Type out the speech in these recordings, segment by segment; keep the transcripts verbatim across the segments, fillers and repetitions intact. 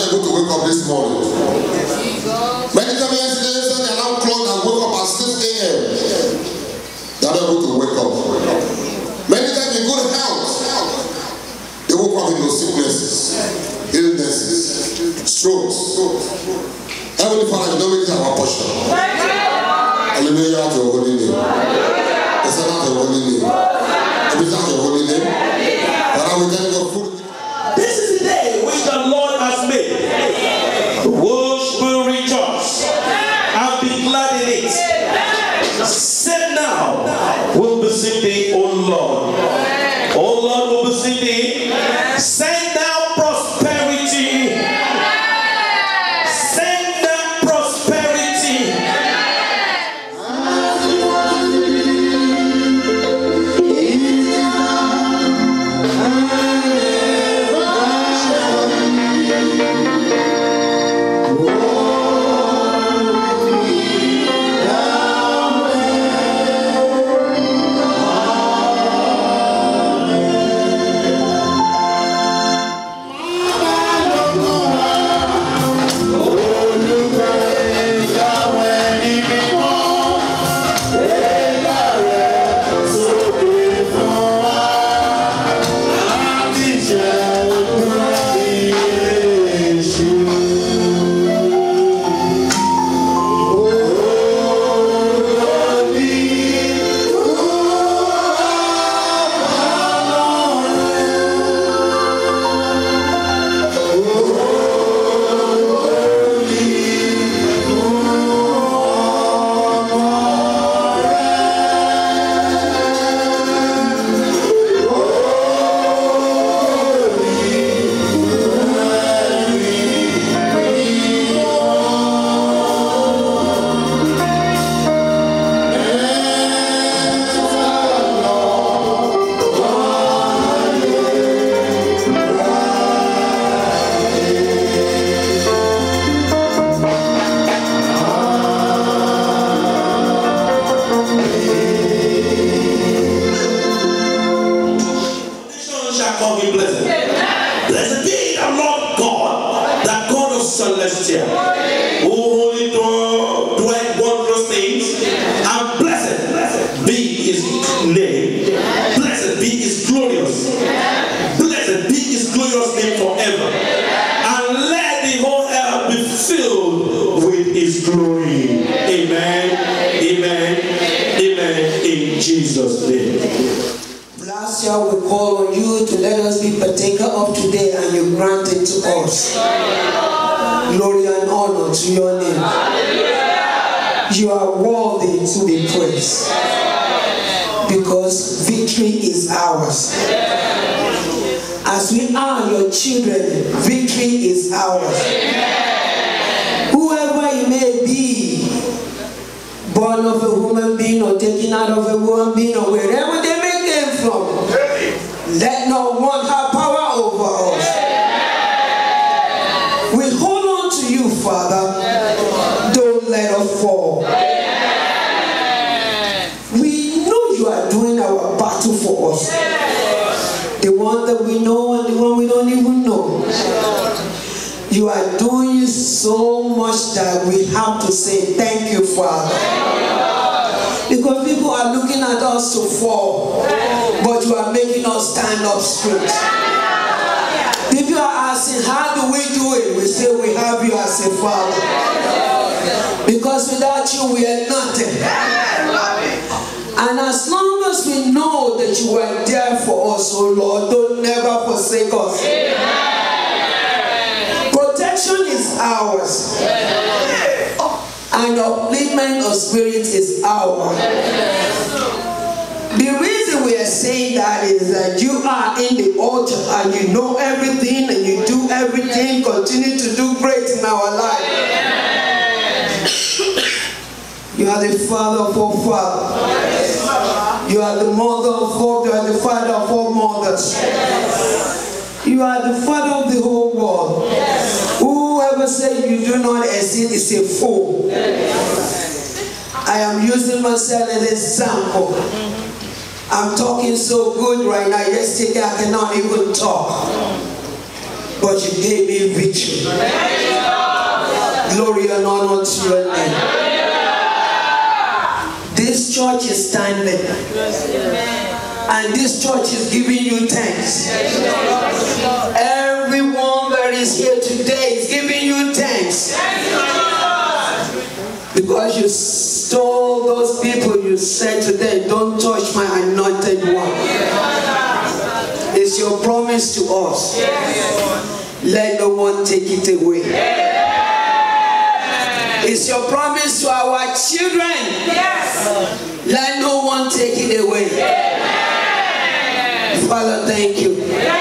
not able to wake up this morning. Many times yesterday, the alarm clock and wake up at six A M They are not able to wake up. Many times in good health, they woke up in those sicknesses, illnesses, strokes. Heavenly Father, you don't make it our portion. Hallelujah to your holy name. It's not your holy name. It is not your holy name. Father, we thank you for food. This is the day which the Lord has made. Which will rejoice and be glad in it. Say now, we'll beseech thee, O Lord. O Lord, we'll beseech thee. Send down prosperity. Send down prosperity. I'm talking so good right now. Yesterday I cannot even talk. but you gave me victory. Glory and honor to your name. This church is standing, and this church is giving you thanks. Everyone that is here today is giving you thanks, because you told those people, you said to them, don't touch my anointed one. It's your promise to us. Let no one take it away. It's your promise to our children. Let no one take it away. Father, thank you.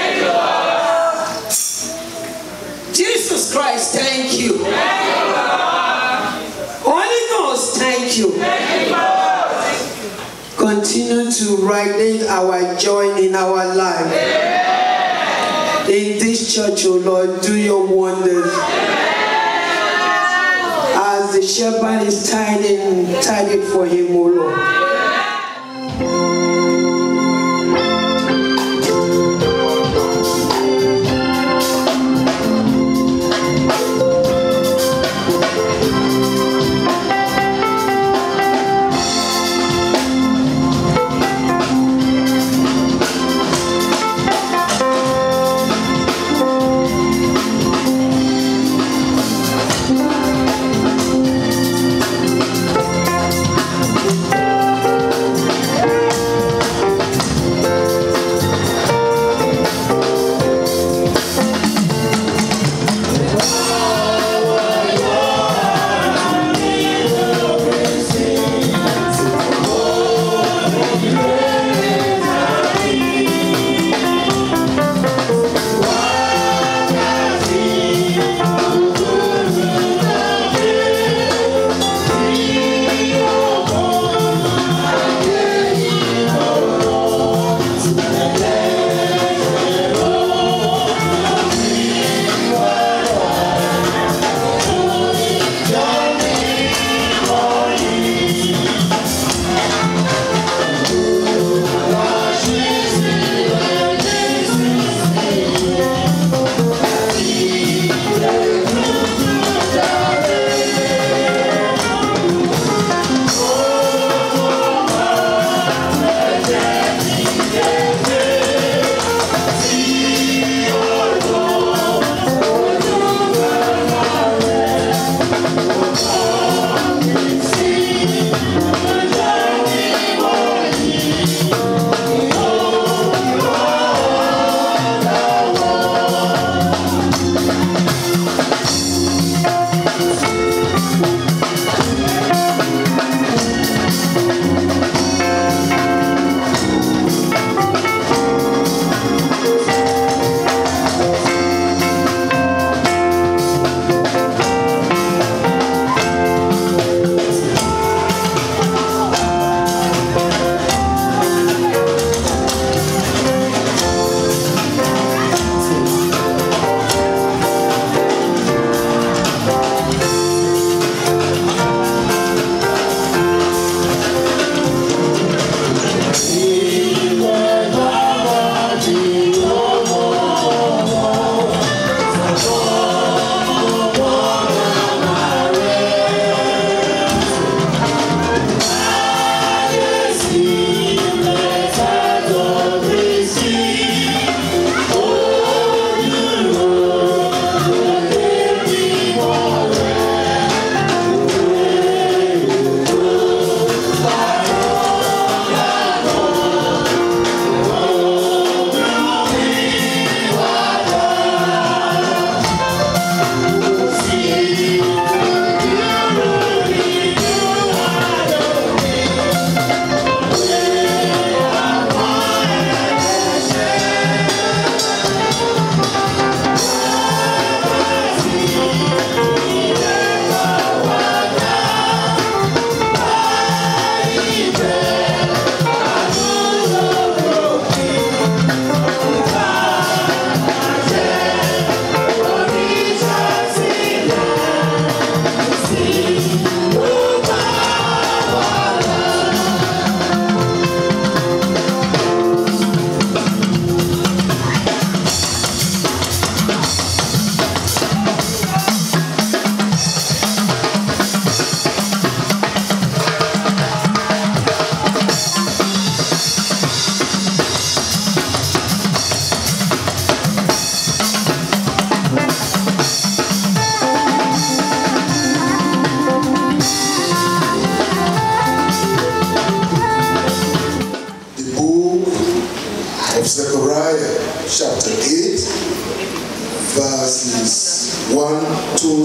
Jesus Christ, thank you. Holy Ghost, thank you. Continue to radiate our joy in our life. In this church, oh Lord, do your wonders. As the shepherd is tiding, tiding for him, oh Lord.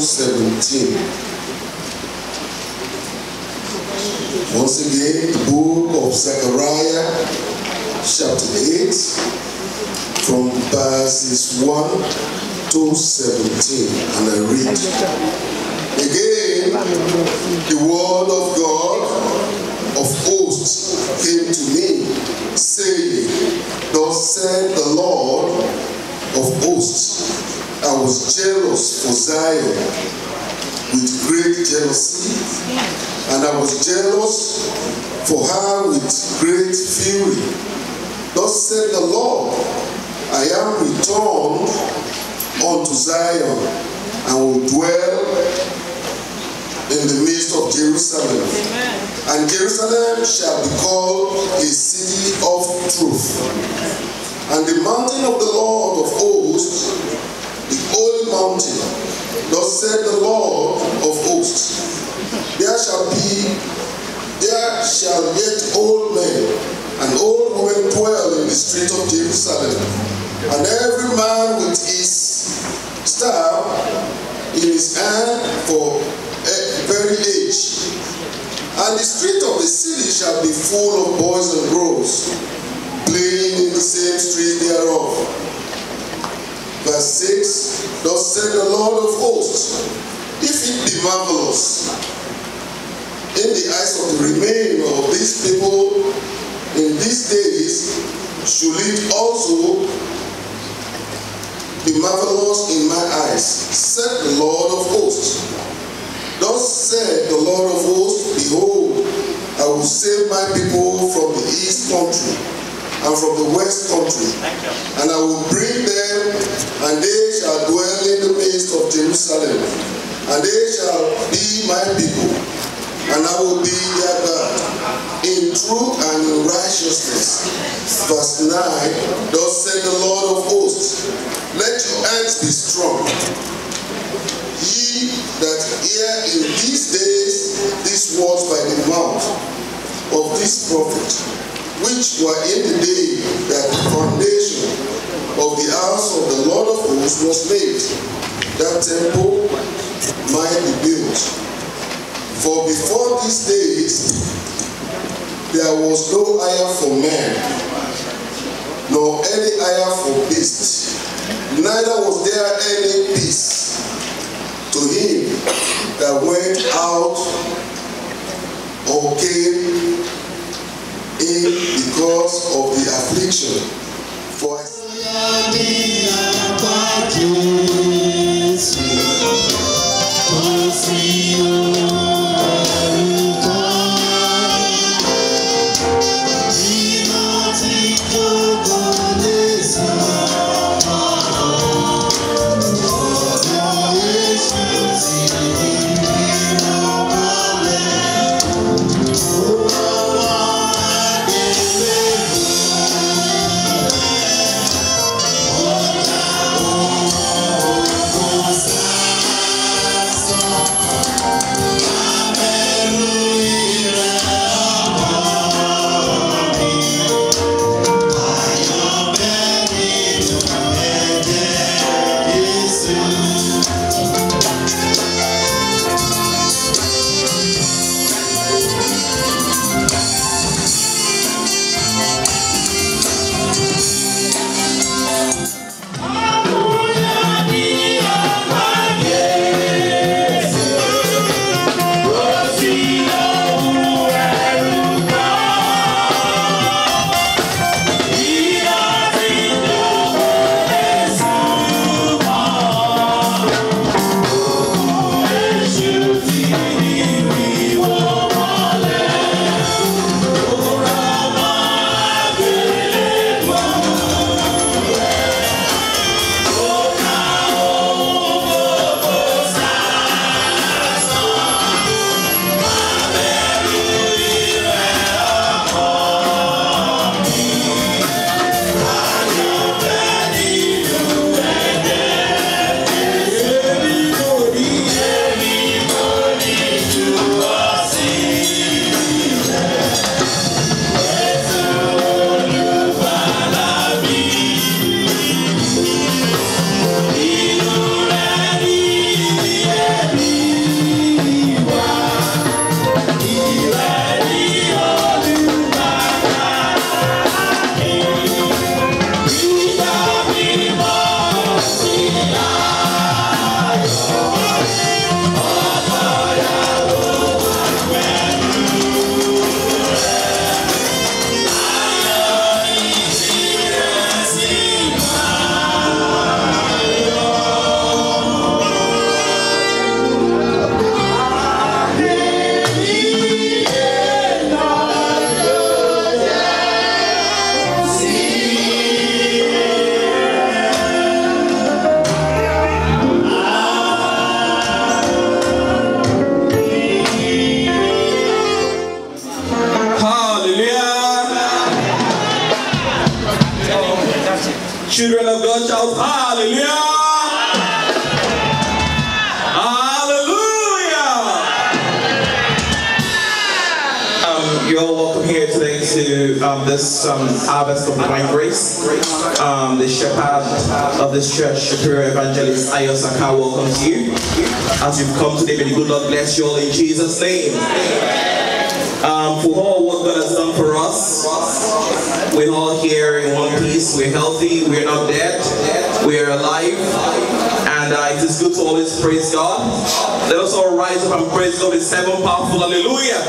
seventeen. Once again, the book of Zechariah, chapter eight, from verses one to seventeen, and I read. Again, the word of God of hosts came to me, saying, thus said the Lord of hosts, I was jealous for Zion with great jealousy, and I was jealous for her with great fury. Thus said the Lord, I am returned unto Zion, and will dwell in the midst of Jerusalem. Amen. And Jerusalem shall be called a city of truth. And the mountain of the Lord of hosts, the holy mountain, thus said the Lord of hosts, there shall be, there shall yet old men and old women dwell in the street of Jerusalem, and every man with his staff in his hand for a very age. And the street of the city shall be full of boys and girls, playing in the same street thereof. Verse six, thus said the Lord of hosts, if it be marvelous in the eyes of the remainder of these people in these days, should it also be marvelous in my eyes, said the Lord of hosts. Thus said the Lord of hosts, behold, I will save my people from the east country and from the west country, and I will bring them, and they shall dwell in the midst of Jerusalem, and they shall be my people, and I will be their God, in truth and in righteousness. Verse nine, thus said the Lord of hosts, let your hands be strong, ye that hear in these days these words by the mouth of this prophet, which were in the day that the foundation of the house of the Lord of hosts was made, that temple might be built. For before these days there was no hire for man, nor any hire for beast, neither was there any peace to him that went out or came in because of the affliction. For into um, this um, harvest of divine grace. Um, the shepherd of this church, Superior Evangelist Ayo Saka, welcomes you. As you've come today, may the good Lord bless you all in Jesus' name. Um, for all what God has done for us, we're all here in one piece. We're healthy, we're not dead, we're alive, and uh, it is good to always praise God. Let us all rise up and praise God with seven powerful hallelujah.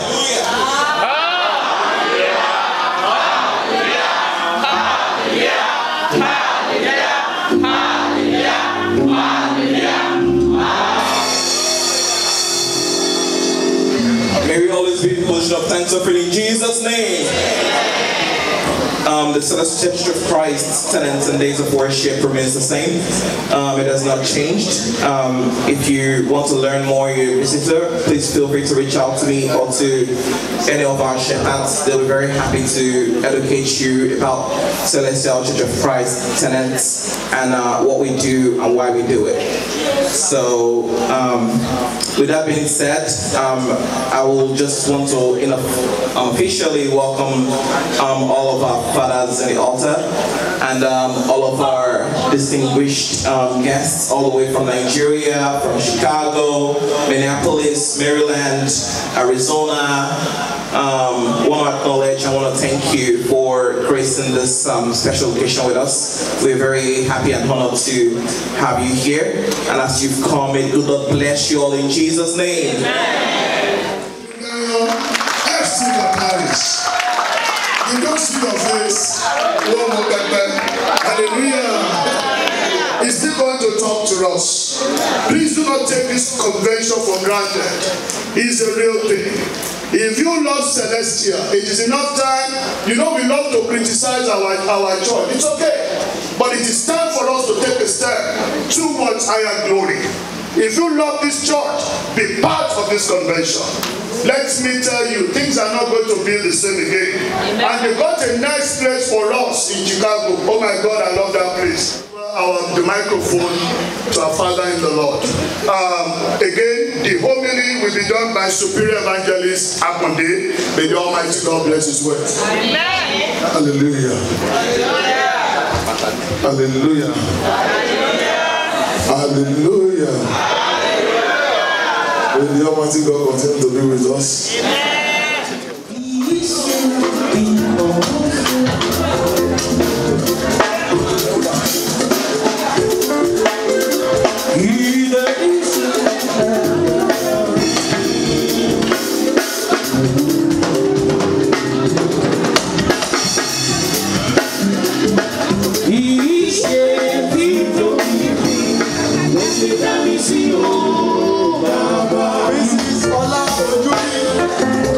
May we always be in position of thanks offering in Jesus' name. Um, the Celestial Church of Christ's tenets and days of worship remains the same. Um, it has not changed. Um, if you want to learn more, you're a visitor, please feel free to reach out to me or to any of our shepherds. They'll be very happy to educate you about Celestial Church of Christ tenets and uh, what we do and why we do it. So, um, with that being said, um, I will just want to you know, officially welcome um, all of our fathers in the altar and um, all of our distinguished um, guests all the way from Nigeria, from Chicago, Minneapolis, Maryland, Arizona. Um, I want to acknowledge, I want to thank you for gracing this um, special occasion with us. We're very happy and honored to have you here. And as you've come, may good Lord bless you all in Jesus' name. Amen. I've seen your Paris. You don't see your face. Hallelujah. He's still going to talk to us. Please do not take this convention for granted. It's a real thing. If you love Celestia, it is enough time. You know we love to criticize our, our church. It's okay. But it is time for us to take a step towards higher glory. If you love this church, be part of this convention. Let me tell you, things are not going to be the same again. Amen. And they got a nice place for us in Chicago. Oh my God, I love that place. Our, the microphone to our Father in the Lord. Um, again, the homily will be done by Superior Evangelist Akonde. May the Almighty God bless His word. Amen. Hallelujah. Hallelujah. Hallelujah. Hallelujah. May the Almighty God continue to be with us. Amen. This is Ola Ojuri.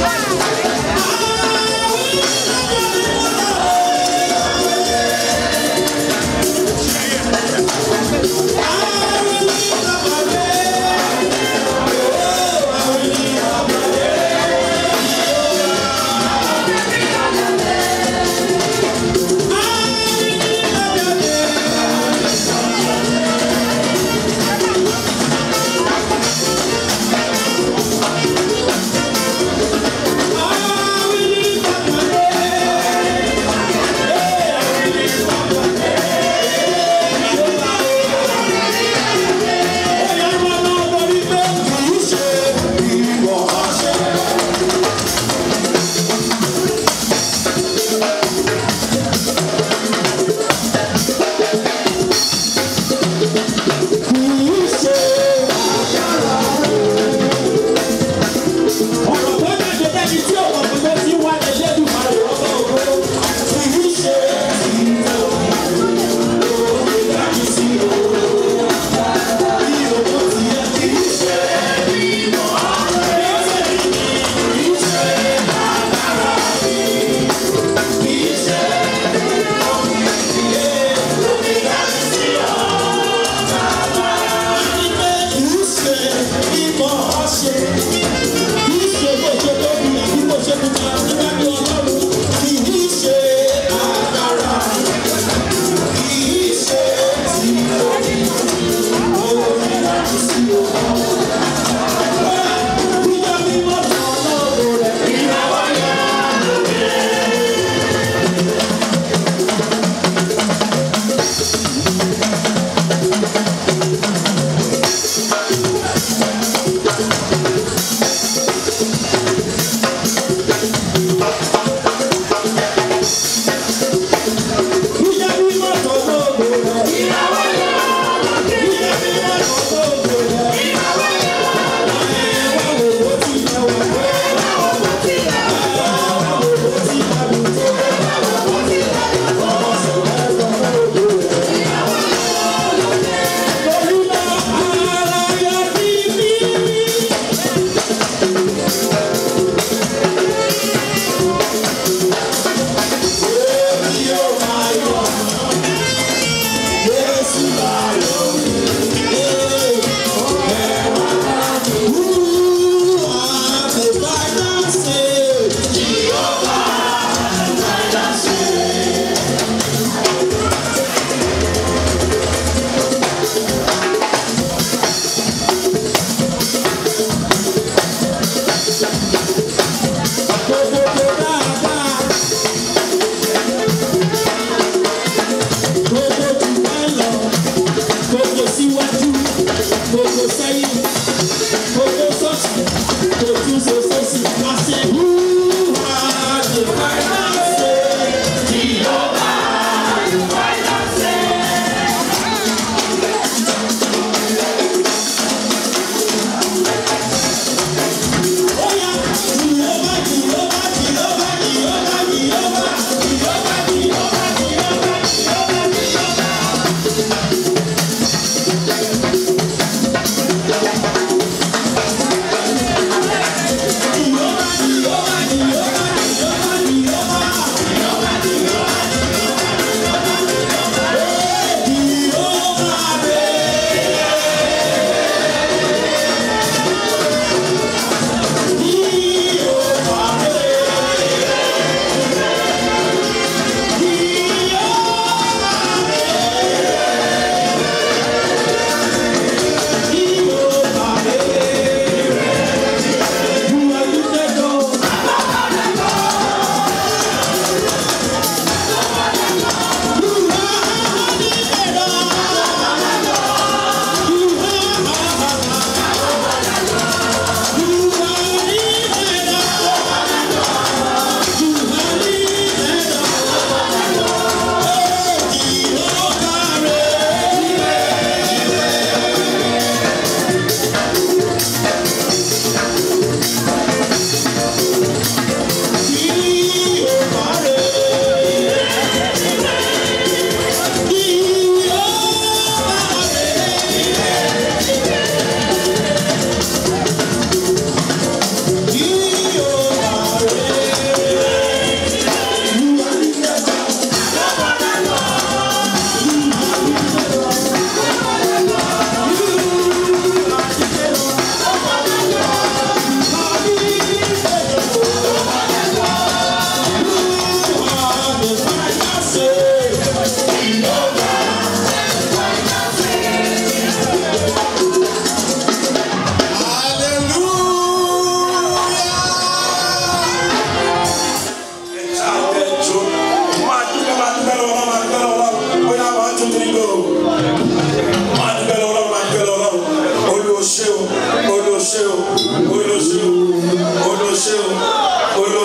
Oh!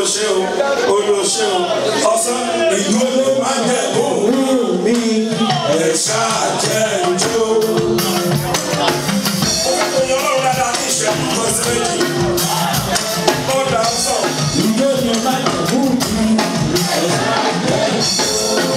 ṣe o, olú ṣe o, ọ̀sán ìgbóni máa jẹ́ òun mi, ẹ̀ṣá jẹ́ ìjó. Oyún ọlọ́run dáadáa ní ìṣẹ́gun kan sí méjì. Ó dà ó sọ. Ìgbóni máa jẹ́ òun mi, ẹ̀ṣá jẹ́ ìjó.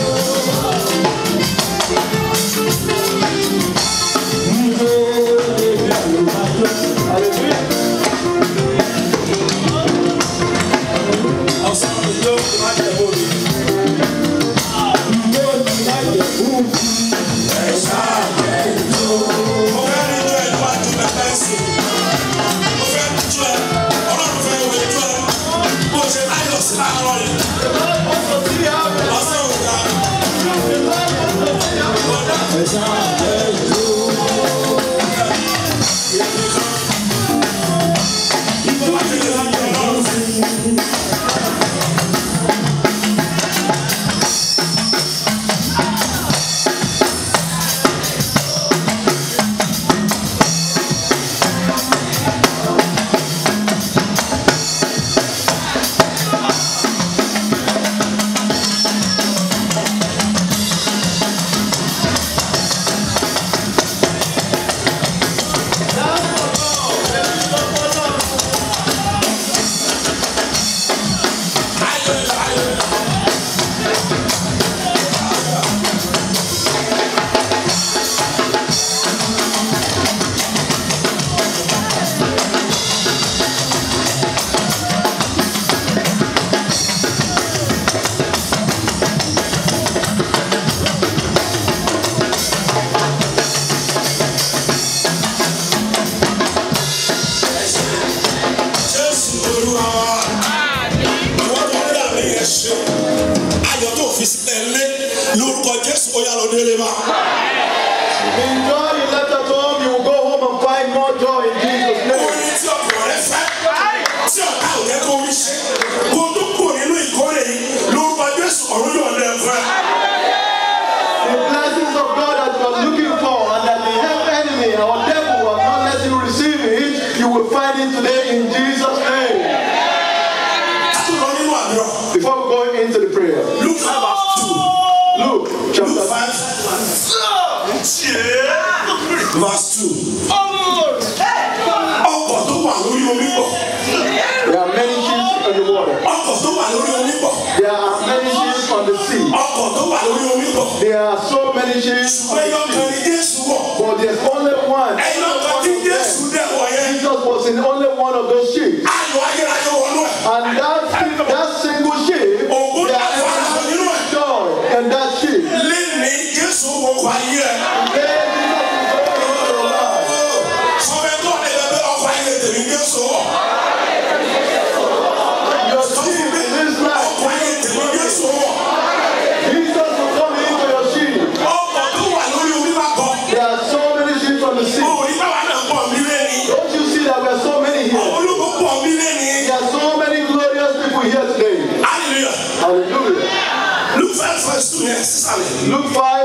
Luke five.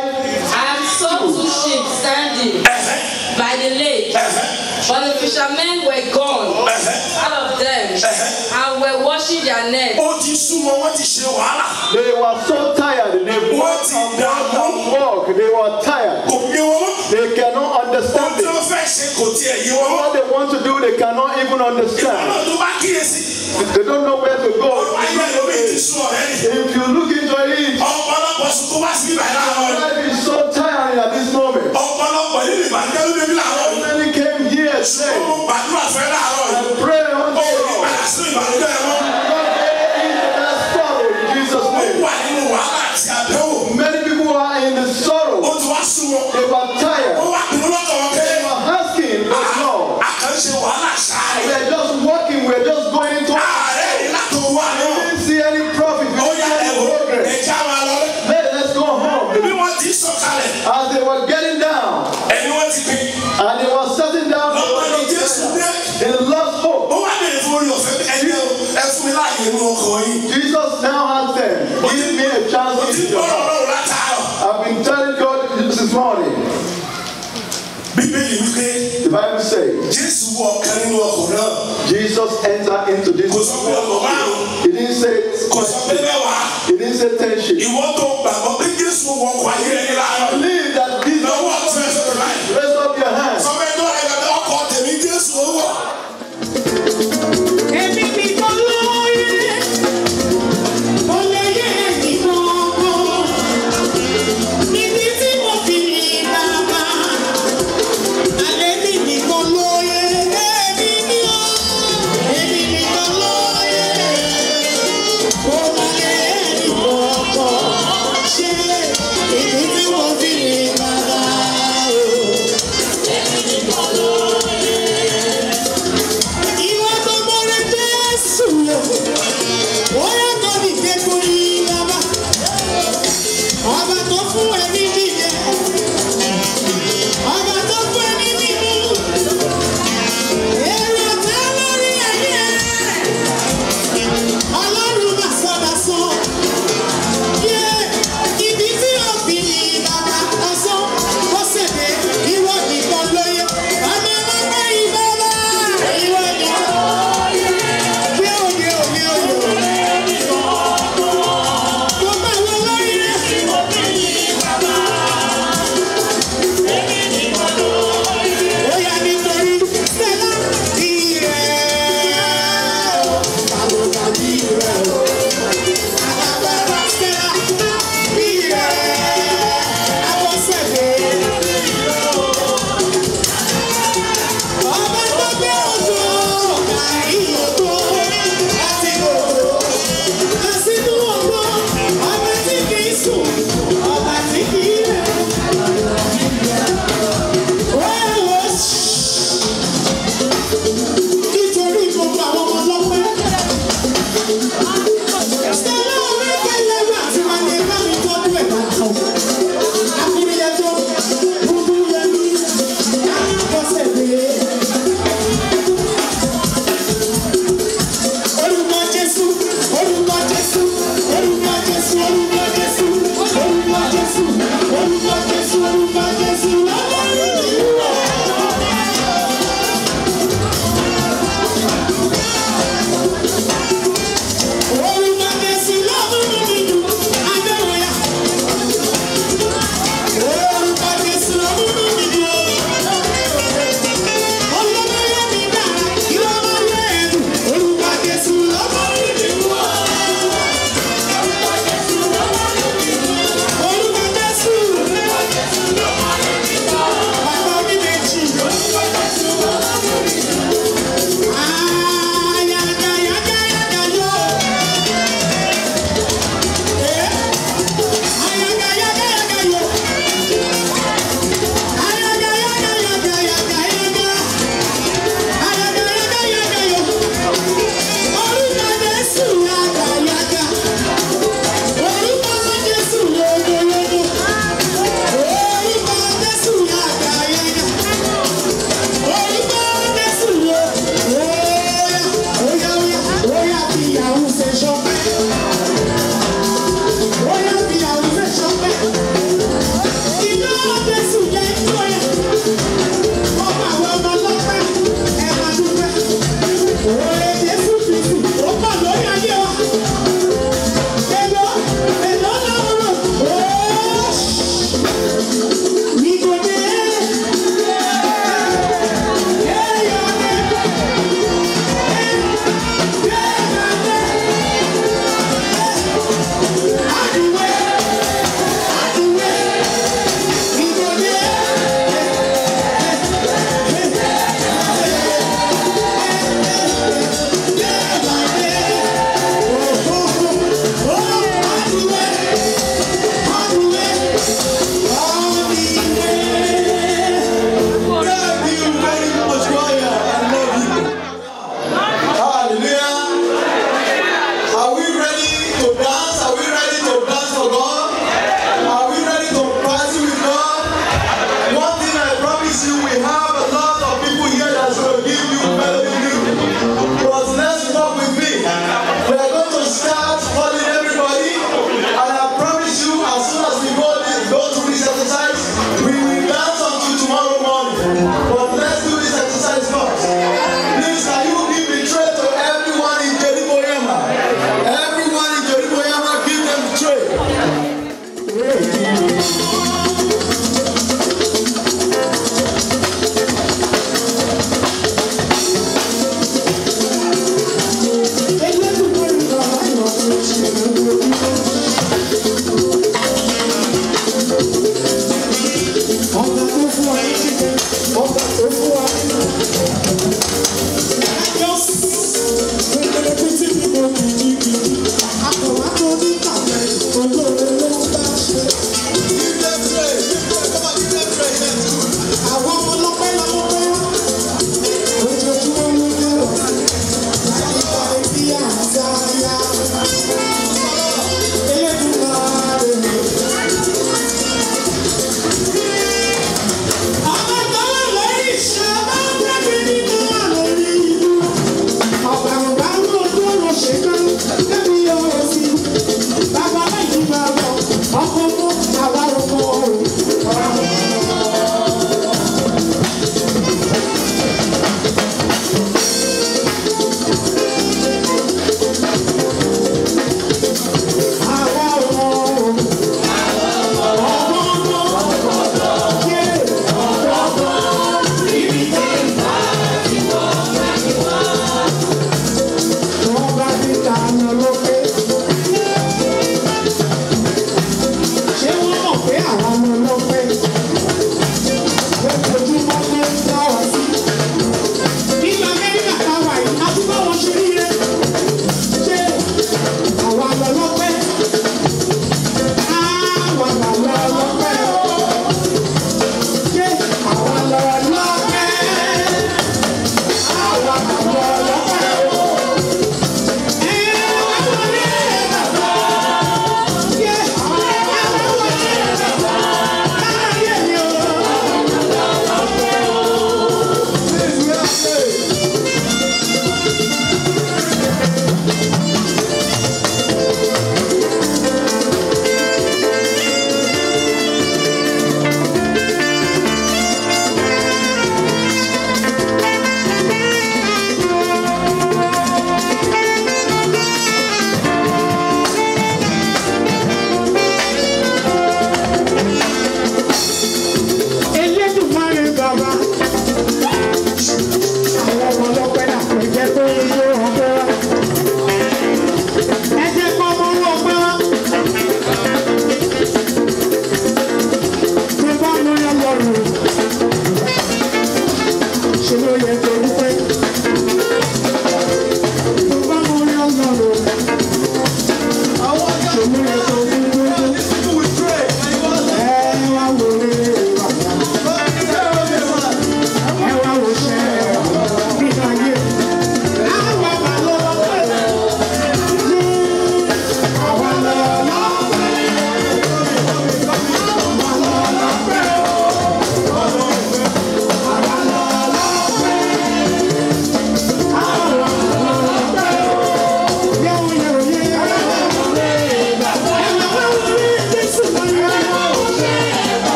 I saw two ships standing by the lake, but the fishermen were gone out of them and were washing their nets. They were so tired. They walked and walked. They were tired. They cannot understand it. What they want to do, they cannot even understand. They don't know where to go. If you look into it, life is so tiring at this moment. Many came here today and pray unto God. Jesus' name. Many people are in the sorrow. They were tired. They were asking, but no. We are just walking. We are just going into. We didn't see any profit. We didn't see any progress. Let's go home. As they were getting down, and they were sitting down, they lost hope. Jesus now asked them, give me a chance in your heart. I've been telling God this morning. The Bible says Jesus entered into this. He didn't say believe. Ìwọ́n tó gbàgbọ́ pé Jésù wọ ọkọ̀ ayé ẹni láàárọ̀. Believe that Jesus Now what is says the life? Raise up your hands. Sọ́mọ́ ẹ̀dọ́ ẹ̀ka ọkọ̀ tèmi Jésù ó wọ̀. Èmi nìkan lóye, mo lè yé ẹnìkan kan. Níbi tí mo fi ní bàbá, alẹ́ mi nìkan lóye, èmi ni ó, èmi nìkan lóye, mo lè yé ẹnìkan kan.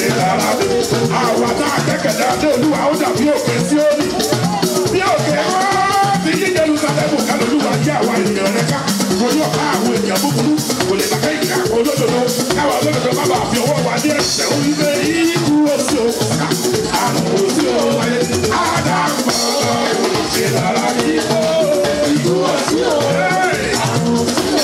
ṣe lára mi. Àwa tá a kẹ́kẹ̀dá dé olúwa ó dàbí òkè sí òní. Bí òkè wọ́n ti yí Jerúsálẹ́mù ká lolúwa jẹ́ àwa ènìyàn rẹ̀ ká. Ojú ọ̀pá àwọn ènìyàn búburú kò lè bàkẹ́ ìka olódodo. Káwa olódodo má bàa fi ọwọ́ wa dé ẹ̀ṣẹ̀ orí pé ikú òsì o. Àrùn òsì o wáyé. Àdàpọ̀ ṣe lára mi. Ikú òsì o. Àrùn òsì o.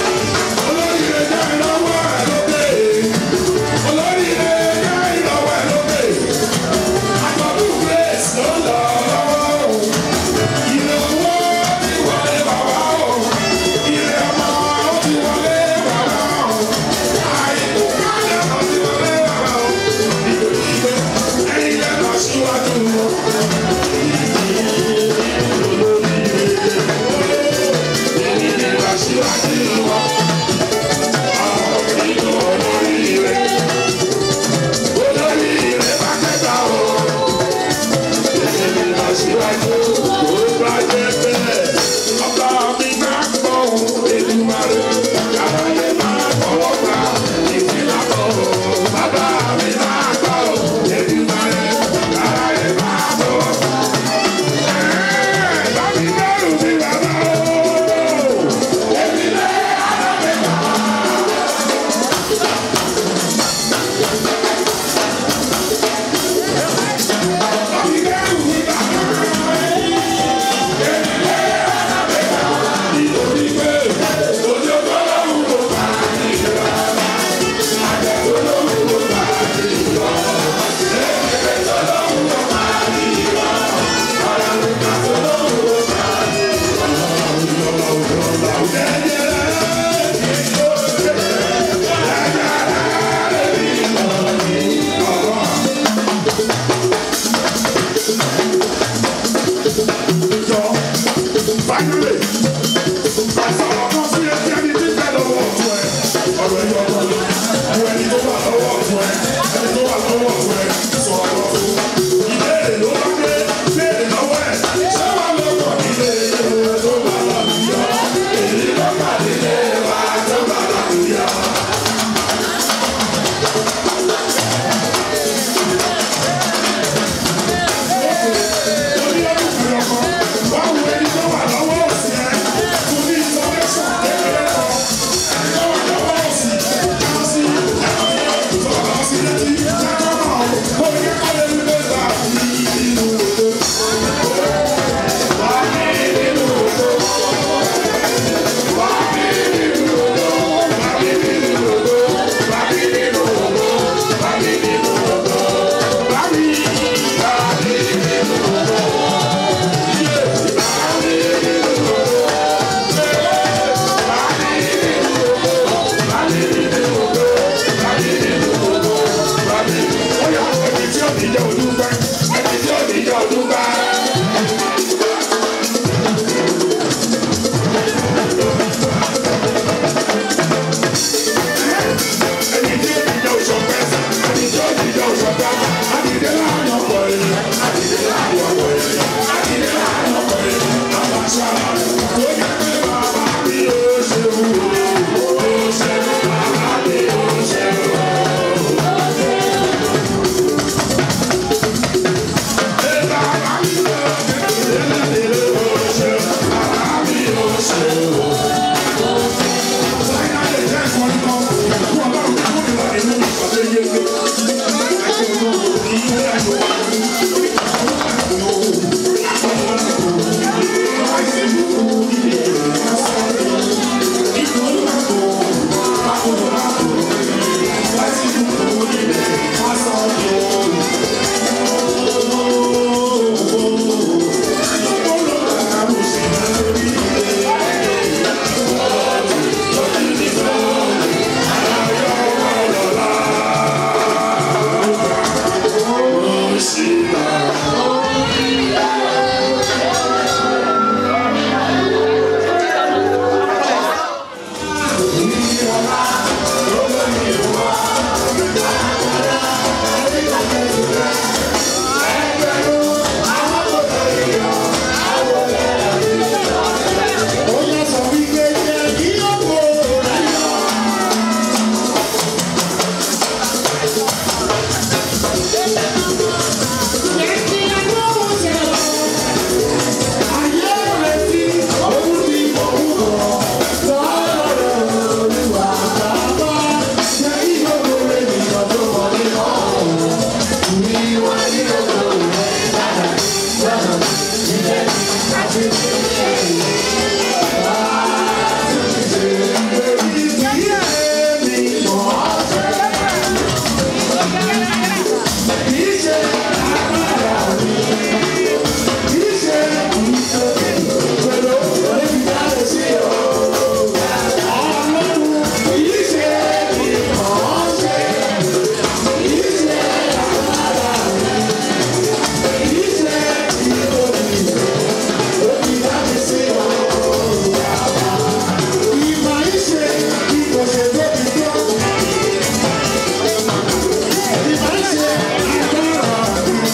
Olórí ilé ẹ̀yà ìlọ́wọ́ ẹ̀ Thank you.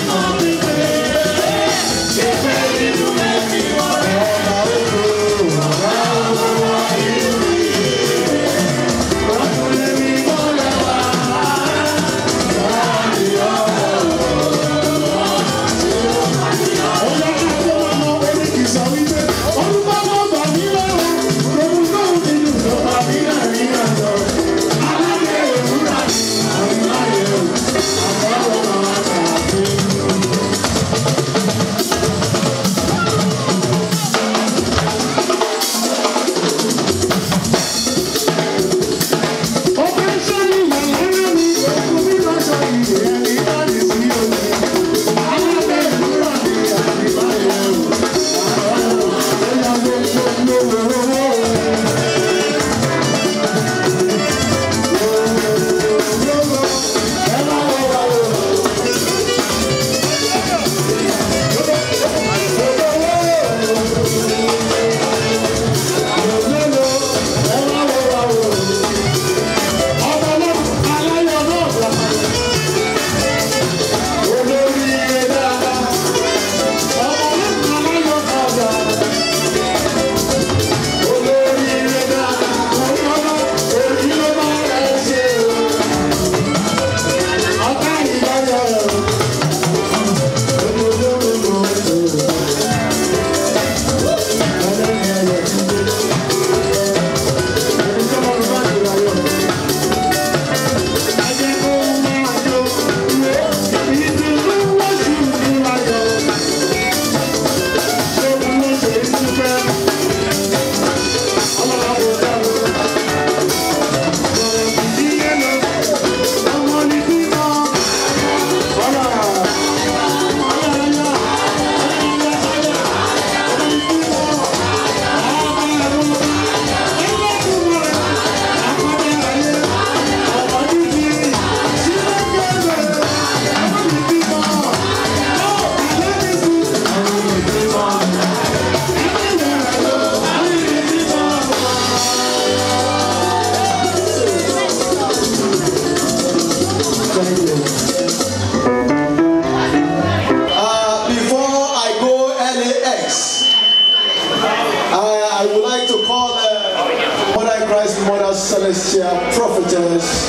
Celestial prophetess,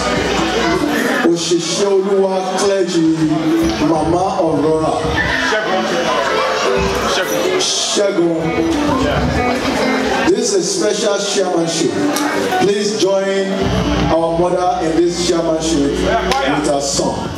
Oshishioluwa clergy, Mama Aurora. Shagun. This is a special chairmanship. Please join our mother in this chairmanship with our song.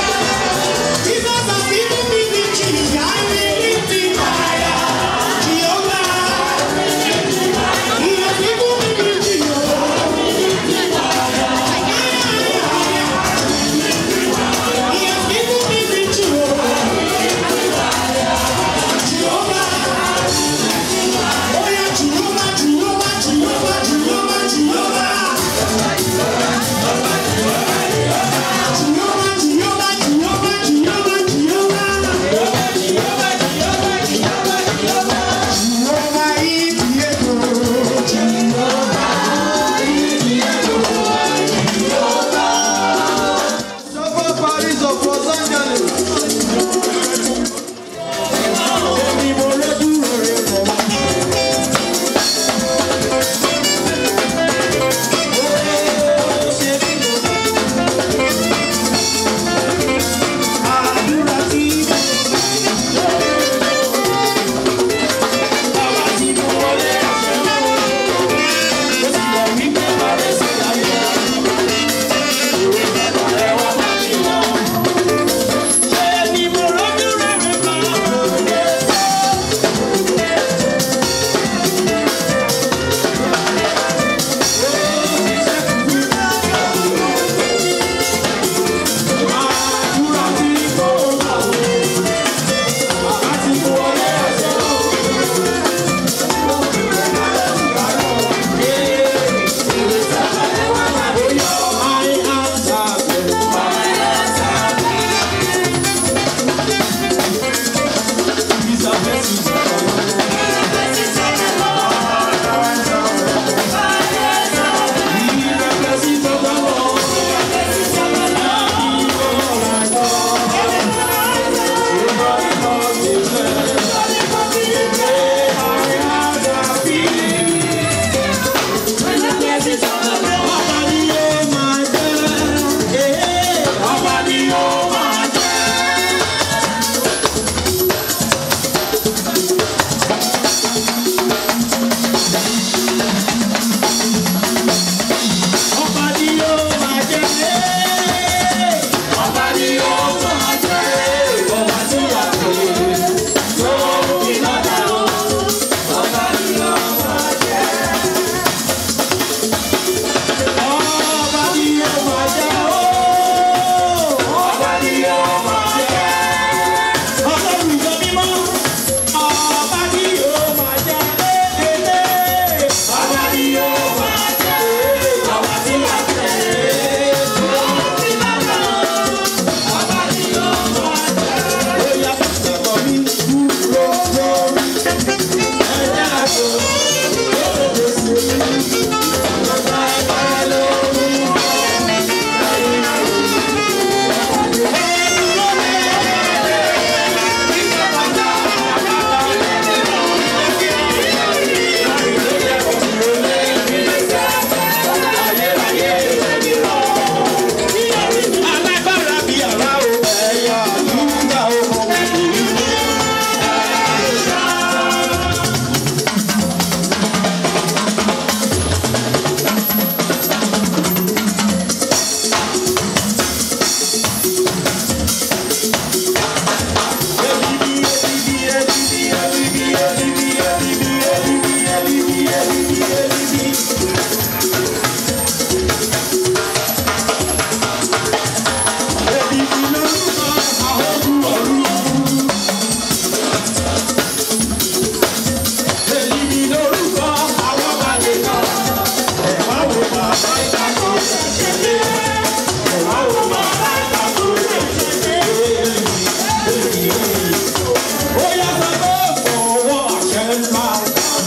Jesus has given me victory. I will lift him higher.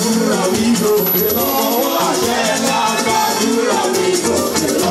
gbàdúrà mi gòkè lọ. Ọwọ́ àṣẹ ńlá gbàdúrà mi gòkè lọ.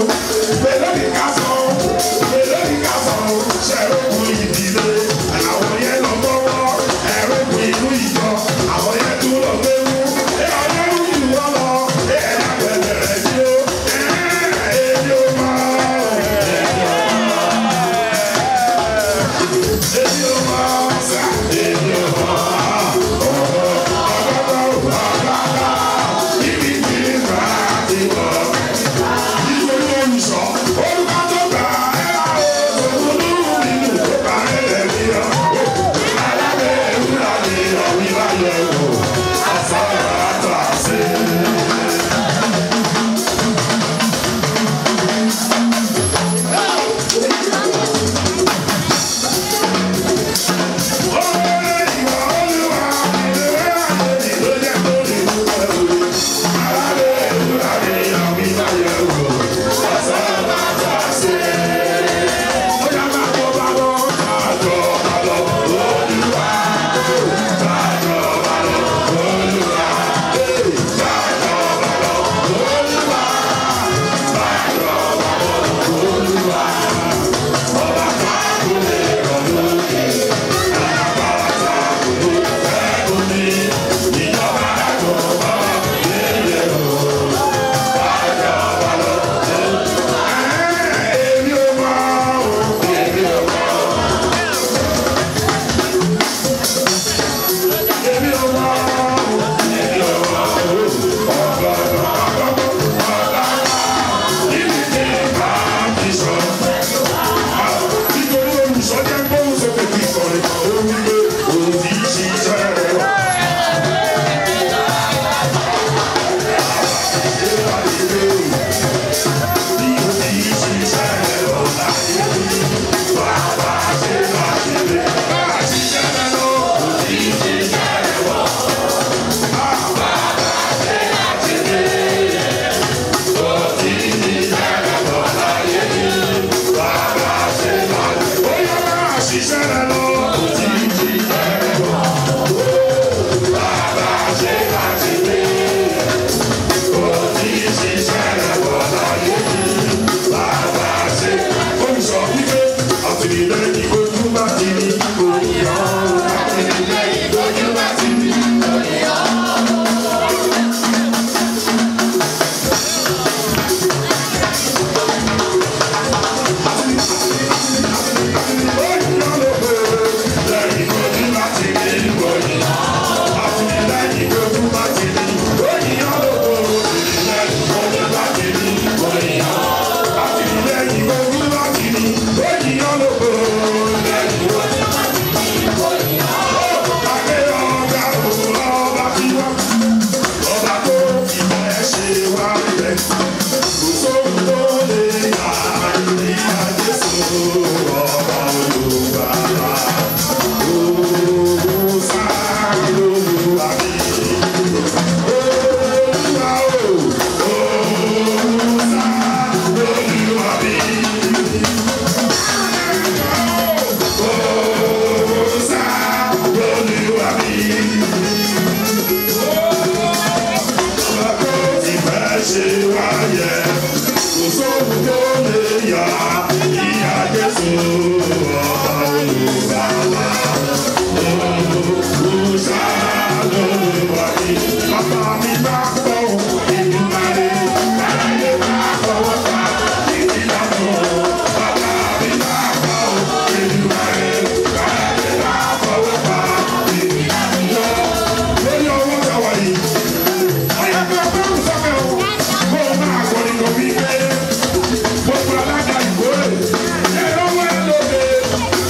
Gbogbo alága ìkórè, ẹ̀rọ wẹ̀ lóde.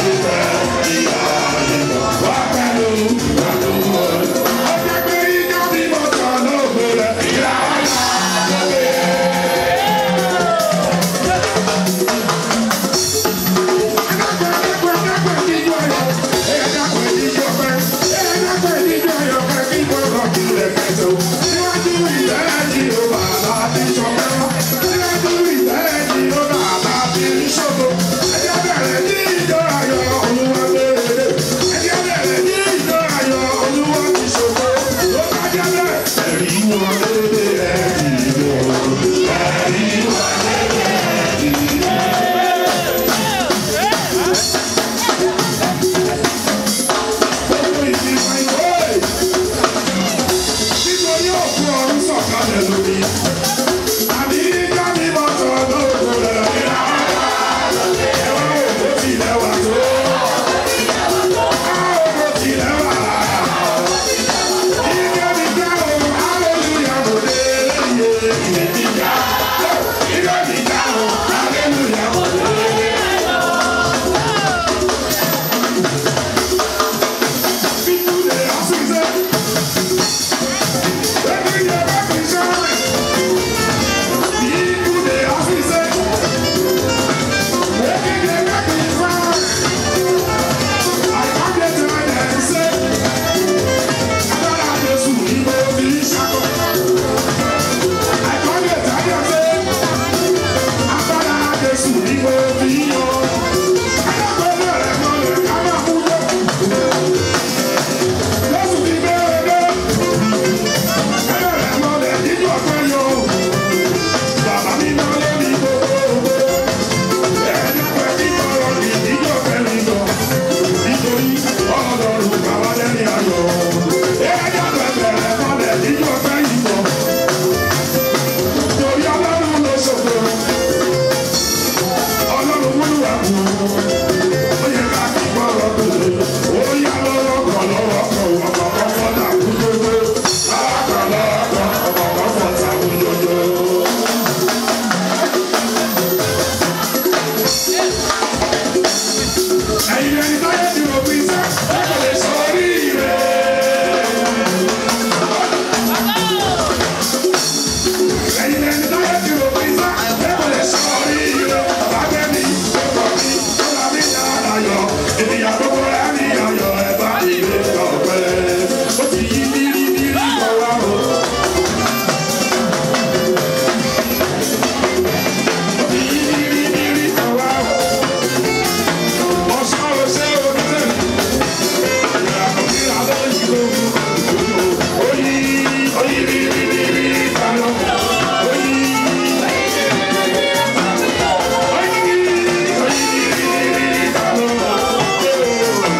Thank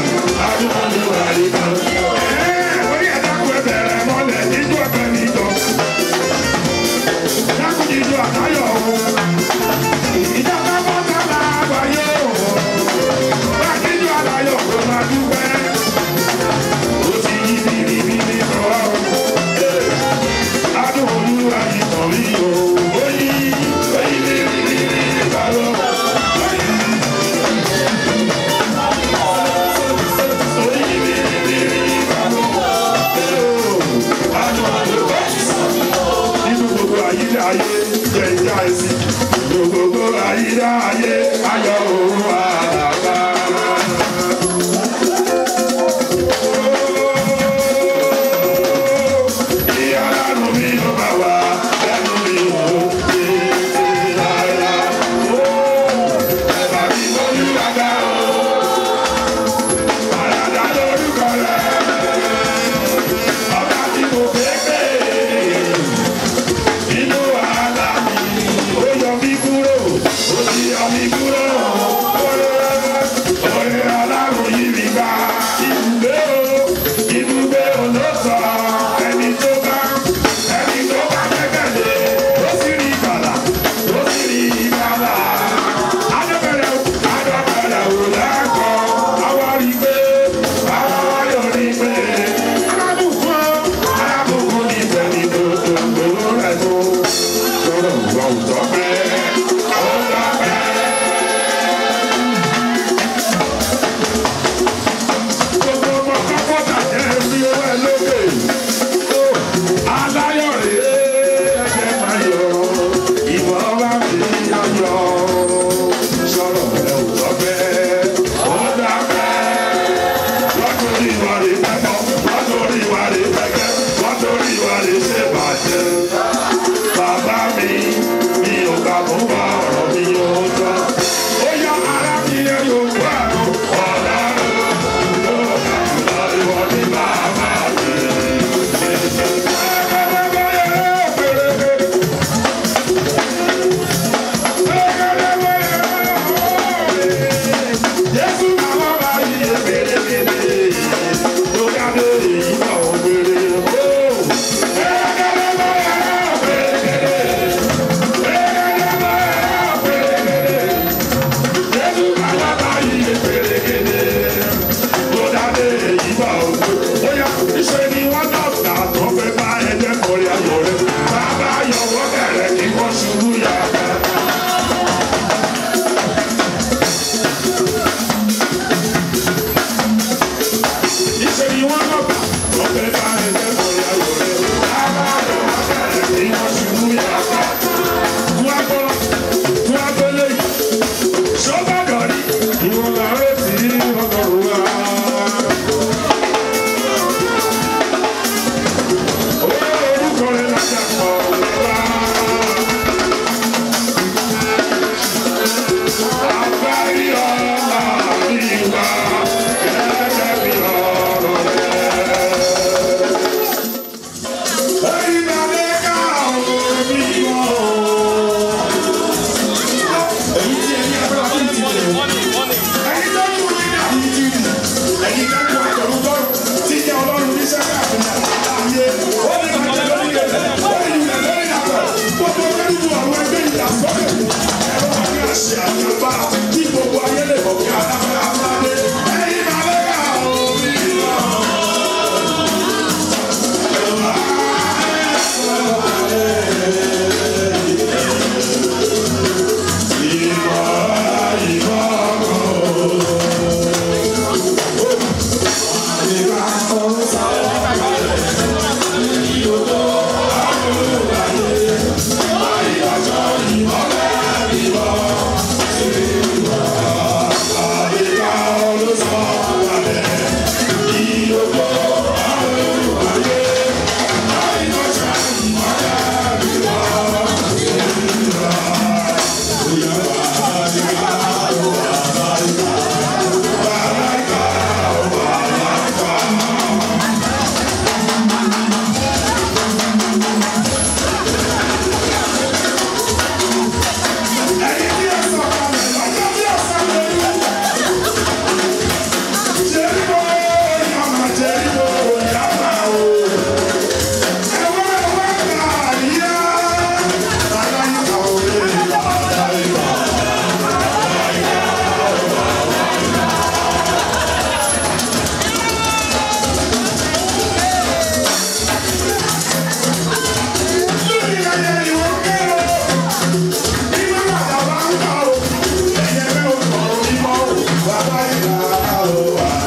ìlànà òwà.